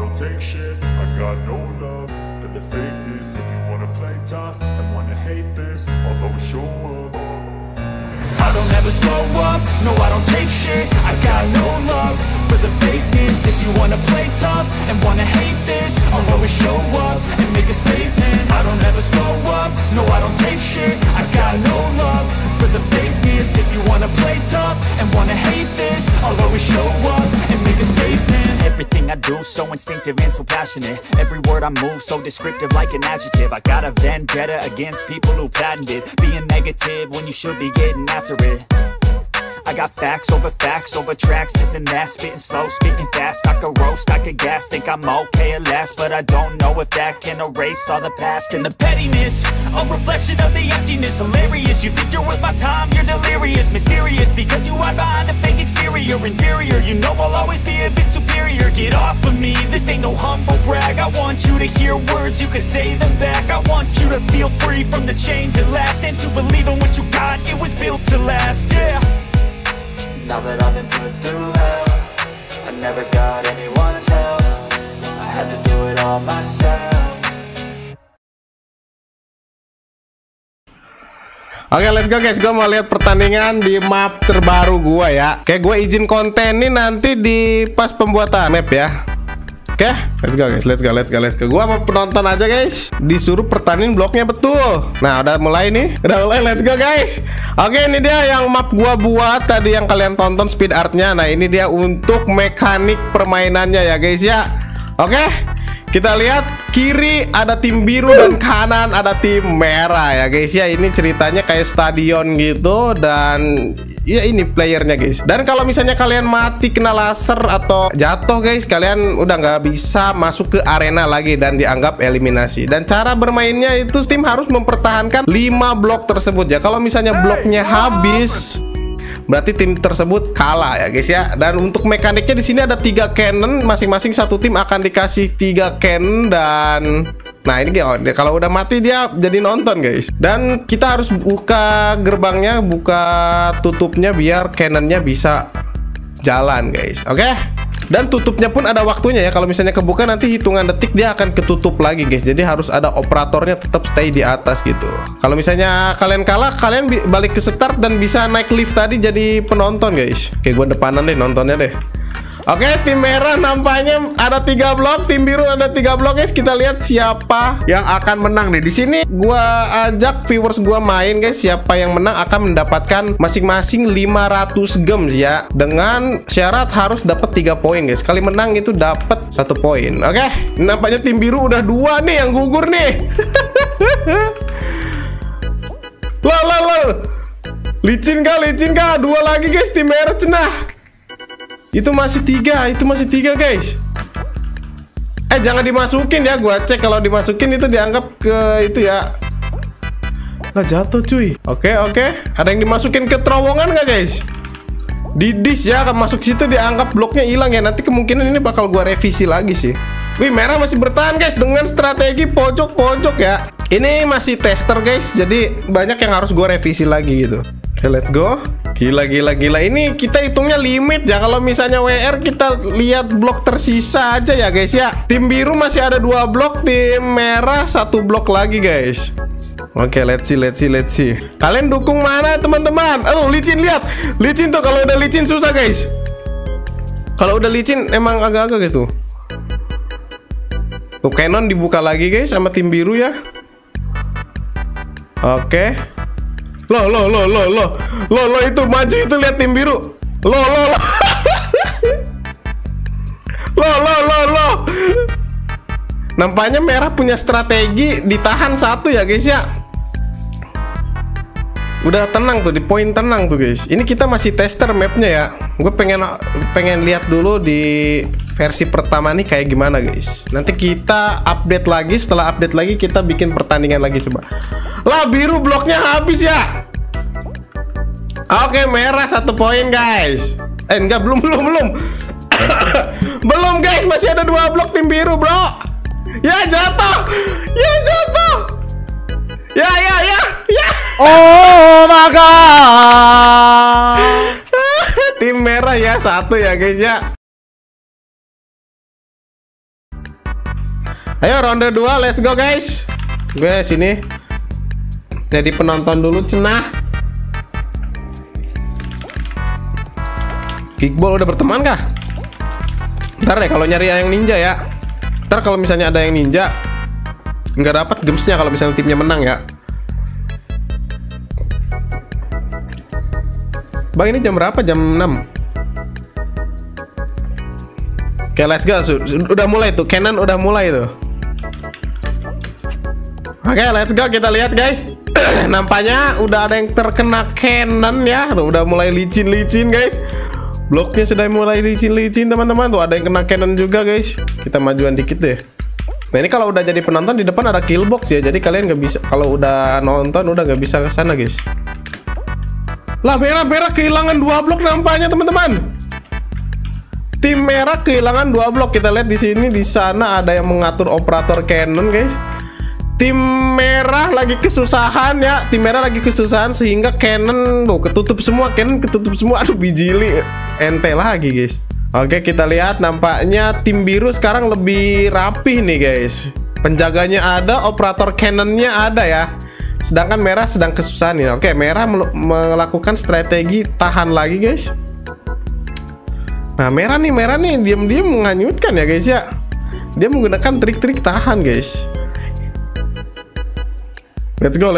don't take shit. I got no love for the fakeness. If you wanna play tough and wanna hate this, I'll always show up. I don't ever slow up, no I don't take shit. I got no love for the fakeness. If you wanna play tough and wanna hate this, I'll always show up and make a statement. I don't ever slow up, no I don't take shit. I got no love for the fakeness. If you wanna play tough and wanna hate this, I'll always show up and make a statement. Everything I do so instinctive and so passionate. Every word I move so descriptive like an adjective. I got a vendetta against people who patented being negative when you should be getting after it. I got facts over tracks, this and that. Spitting slow, spitting fast. I could roast, I could gas. Think I'm okay at last, but I don't know if that can erase all the past. And the pettiness, a reflection of the emptiness. Hilarious, you think you're worth my time, you're delirious. Mysterious, because you hide behind a fake exterior. Inferior, you know I'll always be a bit superior. Get off of me, this ain't no humble brag. I want you to hear words, you can say them back. I want you to feel free from the chains at last, and to believe in what you got, it was built to last, yeah. Now that I've been put through hell, I never got anyone's help. I had to do it all myself. Oke, let's go guys. Gue mau lihat pertandingan di map terbaru gue ya. Kayak gue izin konten ini nanti di pas pembuatan map ya. Oke, let's go guys, let's go. Gua mau penonton aja guys, disuruh pertandingan bloknya betul. Nah, udah mulai nih, let's go guys. Oke, ini dia yang map gua buat tadi yang kalian tonton speed artnya. Nah, ini dia untuk mekanik permainannya ya guys ya. Oke, kita lihat kiri ada tim biru dan kanan ada tim merah ya guys ya. Ini ceritanya kayak stadion gitu dan ya ini playernya guys. Dan kalau misalnya kalian mati kena laser atau jatuh guys, kalian udah nggak bisa masuk ke arena lagi dan dianggap eliminasi. Dan cara bermainnya itu tim harus mempertahankan 5 blok tersebut ya. Kalau misalnya bloknya habis, berarti tim tersebut kalah ya guys ya. Dan untuk mekaniknya di sini ada 3 cannon, masing-masing satu tim akan dikasih 3 cannon. Dan nah ini kalau udah mati dia jadi nonton guys. Dan kita harus buka gerbangnya, buka tutupnya biar cannonnya bisa jalan guys. Oke. Dan tutupnya pun ada waktunya ya. Kalau misalnya kebuka nanti hitungan detik dia akan ketutup lagi guys. Jadi harus ada operatornya tetap stay di atas gitu. Kalau misalnya kalian kalah, kalian balik ke start dan bisa naik lift tadi jadi penonton guys. Oke, gue depanan deh nontonnya deh. Oke, tim merah nampaknya ada 3 blok, tim biru ada 3 blok guys. Kita lihat siapa yang akan menang nih. Di sini gua ajak viewers gua main guys. Siapa yang menang akan mendapatkan masing-masing 500 gems ya. Dengan syarat harus dapat 3 poin guys. Sekali menang itu dapat 1 poin. Oke, nampaknya tim biru udah 2 nih yang gugur nih. Loh. Licin kah? 2 lagi guys, tim merah cenah. Itu masih 3 guys. Jangan dimasukin ya, gua cek kalau dimasukin itu dianggap ke itu ya. Lah jatuh cuy. Oke. Ada yang dimasukin ke terowongan nggak guys? Di disk ya, akan masuk situ dianggap bloknya hilang ya. Nanti kemungkinan ini bakal gua revisi lagi sih. Wih, merah masih bertahan guys dengan strategi pojok-pojok ya. Ini masih tester guys, jadi banyak yang harus gua revisi lagi gitu. Oke, let's go. Gila. Ini kita hitungnya limit ya. Kalau misalnya WR kita lihat blok tersisa aja ya guys ya. Tim biru masih ada 2 blok, tim merah 1 blok lagi guys. Oke, let's see. Kalian dukung mana teman-teman? Licin, lihat. Licin tuh, kalau udah licin susah guys. Kalau udah licin emang agak-agak gitu. Tuh, cannon dibuka lagi guys sama tim biru ya. Oke. Loh, itu maju itu, lihat tim biru. Loh. Loh. Nampaknya merah punya strategi ditahan 1 ya guys ya. Udah tenang tuh, di poin tenang tuh guys. Ini kita masih tester mapnya ya. Gue pengen lihat dulu di versi pertama nih kayak gimana guys. Nanti kita update lagi. Setelah update lagi kita bikin pertandingan lagi coba. Lah, biru bloknya habis ya. Oke, merah 1 poin guys. Enggak, belum. Belum guys, masih ada 2 blok tim biru bro. Ya jatuh. Ya. Oh my god. Tim merah ya 1 ya guys ya. Ayo ronde 2, let's go guys. Gue sini jadi penonton dulu cenah. Iqbal udah berteman kah? Ntar deh kalau nyari yang ninja ya. Ntar kalau misalnya ada yang ninja nggak dapat gemsnya kalau misalnya timnya menang ya. Bang ini jam berapa? Jam 6. Oke, let's go. Udah mulai tuh, Canon udah mulai tuh. Oke, let's go. Kita lihat guys. Nampaknya udah ada yang terkena Canon ya. Tuh udah mulai licin-licin guys. Bloknya sudah mulai licin-licin teman-teman. Tuh ada yang kena Canon juga guys. Kita majuan dikit deh. Nah ini kalau udah jadi penonton di depan ada killbox ya. Jadi kalian nggak bisa, kalau udah nonton udah nggak bisa ke sana guys. Lah merah kehilangan 2 blok nampaknya teman-teman. Tim merah kehilangan 2 blok. Kita lihat di sini, di sana ada yang mengatur operator Canon guys. Tim merah lagi kesusahan ya. Tim merah lagi kesusahan sehingga Canon tuh ketutup semua. Canon ketutup semua. Aduh bijili ente lagi guys. Oke kita lihat nampaknya tim biru sekarang lebih rapih nih guys. Penjaganya ada, operator Canonnya ada ya. Sedangkan merah sedang kesusahan nih. Oke merah melakukan strategi tahan lagi guys. Nah merah nih diam-diam menganyutkan ya guys ya. Dia menggunakan trik-trik tahan guys. Let's go.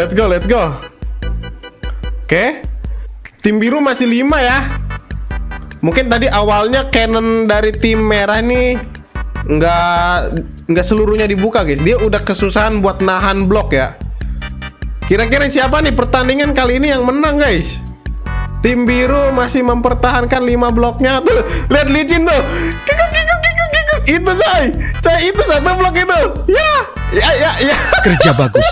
Oke. Tim biru masih 5 ya. Mungkin tadi awalnya Canon dari tim merah nih nggak seluruhnya dibuka guys. Dia udah kesusahan buat nahan blok ya. Kira-kira siapa nih pertandingan kali ini yang menang guys? Tim biru masih mempertahankan 5 bloknya tuh. Lihat licin tuh. Itu say itu 1 blok itu. Ya. Kerja bagus.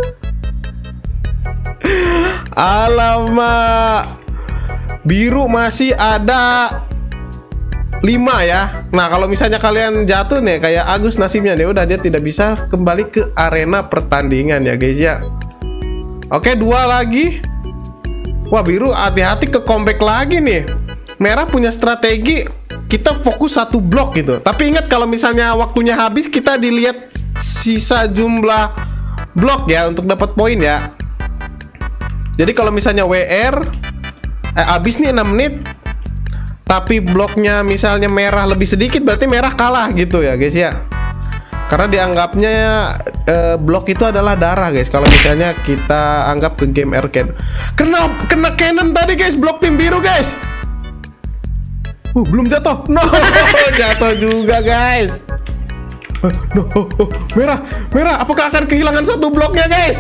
Alamak. Biru masih ada 5 ya. Nah kalau misalnya kalian jatuh nih kayak Agus nasibnya dia udah, dia tidak bisa kembali ke arena pertandingan ya guys ya. Oke 2 lagi. Wah biru hati-hati ke comeback lagi nih. Merah punya strategi kita fokus 1 blok gitu. Tapi ingat kalau misalnya waktunya habis kita dilihat sisa jumlah blok ya untuk dapat poin ya. Jadi kalau misalnya WR habis nih 6 menit tapi bloknya misalnya merah lebih sedikit, berarti merah kalah gitu ya guys ya. Karena dianggapnya blok itu adalah darah guys. Kalau misalnya kita anggap ke game arcade. Kena Canon tadi guys, blok tim biru guys. Belum jatuh. No, jatuh juga guys. No, merah. Apakah akan kehilangan 1 bloknya guys?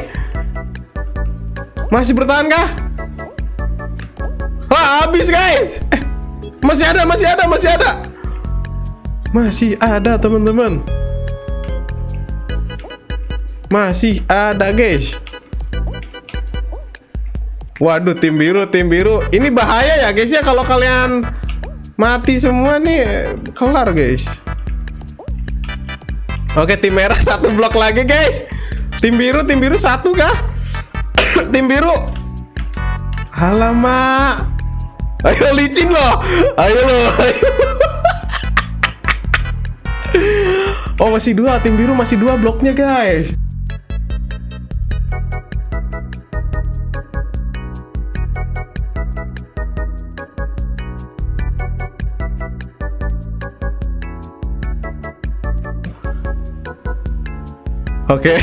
Masih bertahan kah? Habis guys. Masih ada teman-teman. Masih ada guys. Waduh tim biru. Ini bahaya ya guys ya, kalau kalian mati semua nih kelar guys. Oke tim merah 1 blok lagi guys. Tim biru 1 kah? Tim biru. Alamak. Ayo licin loh. Ayo. Oh masih 2, tim biru masih 2 bloknya guys. Oke.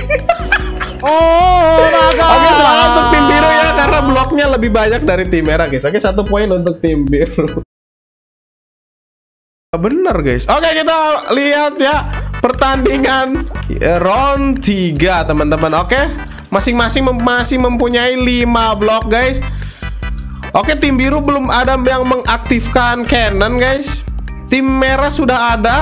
Oke, selamat untuk tim biru ya, karena bloknya lebih banyak dari tim merah guys. Oke, 1 poin untuk tim biru. Bener guys. Oke, kita lihat ya pertandingan round 3 teman-teman. Oke, masing-masing masih mempunyai 5 blok guys. Oke, tim biru belum ada yang mengaktifkan Canon guys. Tim merah sudah ada.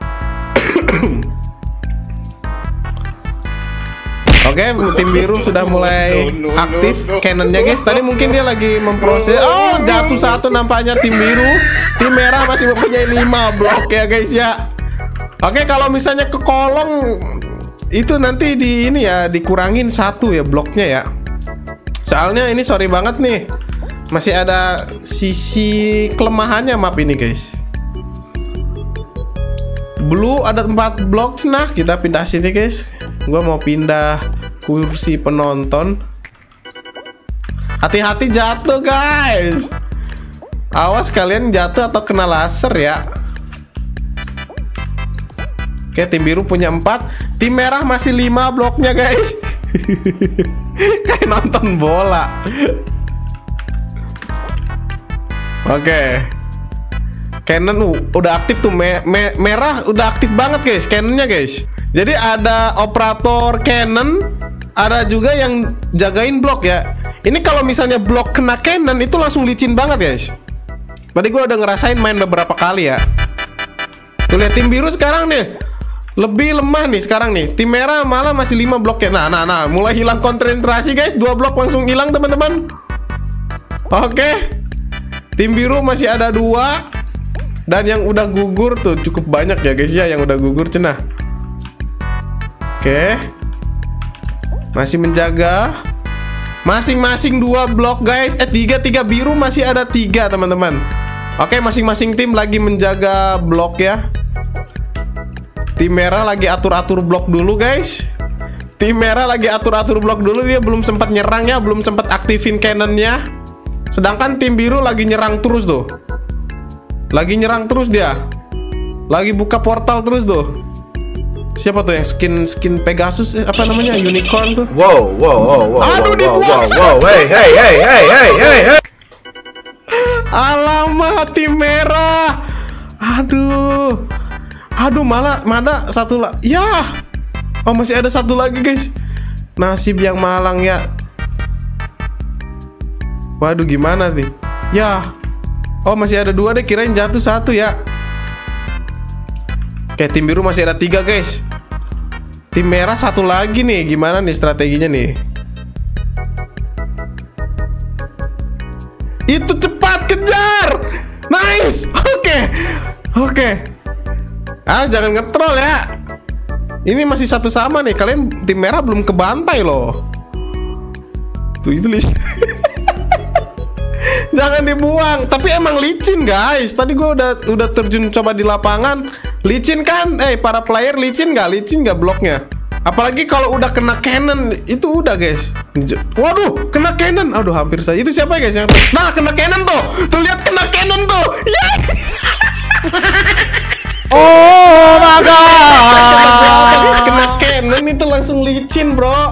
Oke, tim biru sudah mulai aktif Canonnya guys. Tadi mungkin dia lagi memproses. Oh, jatuh 1 nampaknya tim biru. Tim merah masih mempunyai 5 blok ya guys ya. Oke, kalau misalnya ke kolong itu nanti di ini ya dikurangin 1 ya bloknya ya. Soalnya ini sorry banget nih, masih ada sisi kelemahannya map ini guys. Blue ada 4 blok cenah. Kita pindah sini guys. Gua mau pindah kursi penonton. Hati-hati jatuh guys. Awas kalian jatuh atau kena laser ya. Oke, tim biru punya 4. Tim merah masih 5 bloknya guys. Kayak nonton bola. Oke. Cannon udah aktif tuh. Merah udah aktif banget guys cannonnya guys. Jadi ada operator cannon, ada juga yang jagain blok ya. Ini kalau misalnya blok kena cannon itu langsung licin banget guys. Tadi gue udah ngerasain main beberapa kali ya. Tuh lihat tim biru sekarang nih lebih lemah nih sekarang nih. Tim merah malah masih 5 bloknya. Nah, mulai hilang konsentrasi guys. 2 blok langsung hilang teman-teman. Oke. Tim biru masih ada 2. Dan yang udah gugur tuh cukup banyak ya guys ya, yang udah gugur cenah. Oke. Masih menjaga. Masing-masing 2 blok guys. 3 biru masih ada 3 teman-teman. Oke, masing-masing tim lagi menjaga blok ya. Tim merah lagi atur-atur blok dulu guys. Tim merah lagi atur-atur blok dulu. Dia belum sempat nyerang ya, belum sempat aktifin cannonnya. Sedangkan tim biru lagi nyerang terus tuh. Lagi nyerang terus dia. Lagi buka portal terus tuh. Siapa tuh yang skin Pegasus apa namanya? Unicorn tuh. Wow. Aduh, dibuang. Hey. Alamak, tim merah. Aduh, mana satu lah. Ya. Oh, masih ada satu lagi, guys. Nasib yang malang ya. Waduh, gimana nih? Ya. Oh, masih ada 2 deh, kirain jatuh 1 ya. Oke, tim biru masih ada 3 guys. Tim merah 1 lagi nih. Gimana nih strateginya nih? Itu cepat kejar. Nice. Oke. Jangan ngetrol ya. Ini masih 1 sama nih. Kalian tim merah belum kebantai loh. Tuh itu licin. Jangan dibuang. Tapi emang licin guys. Tadi gue udah terjun coba di lapangan. Licin kan? Para player licin nggak bloknya? Apalagi kalau udah kena cannon itu udah guys. Waduh, kena cannon. Aduh, hampir saja. Itu siapa guys yang? Nah, kena cannon tuh. Tuh lihat kena cannon tuh. Yeah! Oh my god. Kena cannon itu langsung licin, bro.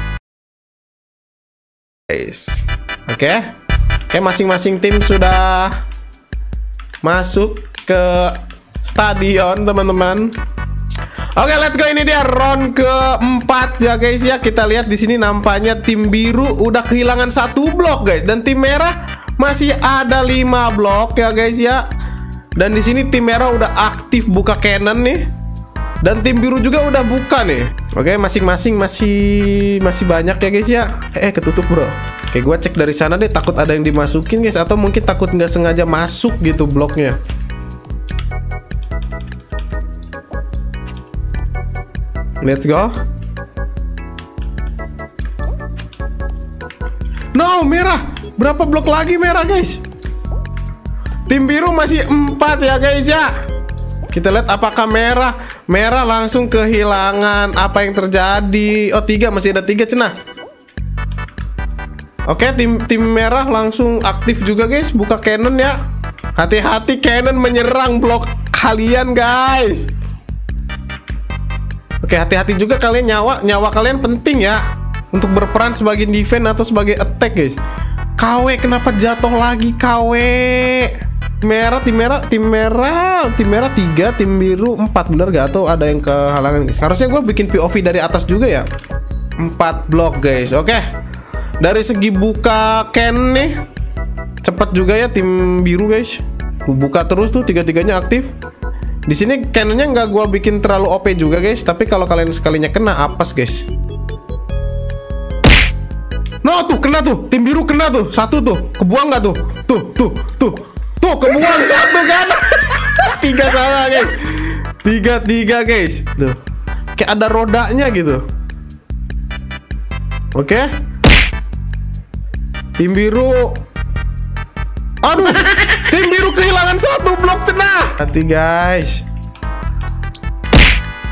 Guys. Oke, masing-masing tim sudah masuk ke stadion, teman-teman. Oke, let's go. Ini dia round keempat ya guys ya. Kita lihat di sini nampaknya tim biru udah kehilangan 1 blok guys, dan tim merah masih ada 5 blok ya guys ya. Dan di sini tim merah udah aktif buka cannon nih, dan tim biru juga udah buka nih. Oke, masing-masing masih banyak ya guys ya. Ketutup bro. Oke, gua cek dari sana deh, takut ada yang dimasukin guys, atau mungkin takut nggak sengaja masuk gitu bloknya. Let's go. No, merah. Berapa blok lagi merah guys? Tim biru masih 4 ya guys ya. Kita lihat apakah merah langsung kehilangan apa yang terjadi. Oh, 3, masih ada 3 cenah. Oke, tim merah langsung aktif juga guys, buka cannon ya. Hati-hati cannon menyerang blok kalian guys. Oke, hati-hati juga kalian, nyawa kalian penting ya untuk berperan sebagai defense atau sebagai attack guys. KW kenapa jatuh lagi KW? Tim merah 3, tim biru 4, bener gak? Atau ada yang kehalangan guys? Harusnya gue bikin POV dari atas juga ya. 4 blok guys. Oke, dari segi buka can nih cepet juga ya tim biru guys. Buka terus tuh, 3-3-nya aktif. Di sini cannonnya nggak gua bikin terlalu OP juga guys, tapi kalau kalian sekalinya kena apes guys. No, tuh kena tuh, tim biru kena tuh, 1 tuh, kebuang nggak tuh? Tuh kebuang 1 kan? 3 sama guys, 3 guys, tuh, kayak ada rodanya gitu. Oke, tim biru, aduh, tim biru kehilangan 1 blok cenah. Hati guys.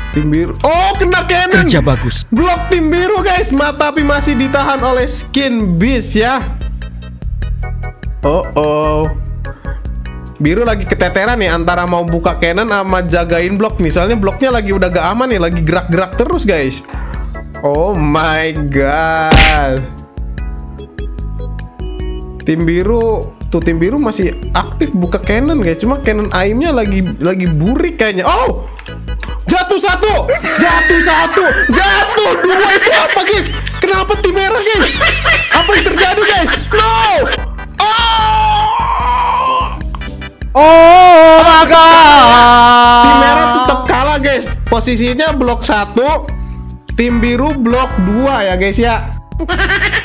Tim biru. Oh, kena cannon. Kerja bagus. Blok tim biru guys, tapi masih ditahan oleh skin beast ya. Oh. Biru lagi keteteran nih antara mau buka cannon sama jagain blok nih. Soalnya bloknya lagi udah gak aman nih, lagi gerak-gerak terus guys. Oh my god. Tim biru masih aktif buka cannon guys. Cuma cannon aimnya lagi burik kayaknya. Oh! Jatuh satu, jatuh dua. Itu apa guys? Kenapa tim merah guys? Apa yang terjadi guys? No! Oh my god. Tim merah tetap kalah guys. Posisinya blok 1, tim biru blok 2 ya guys ya.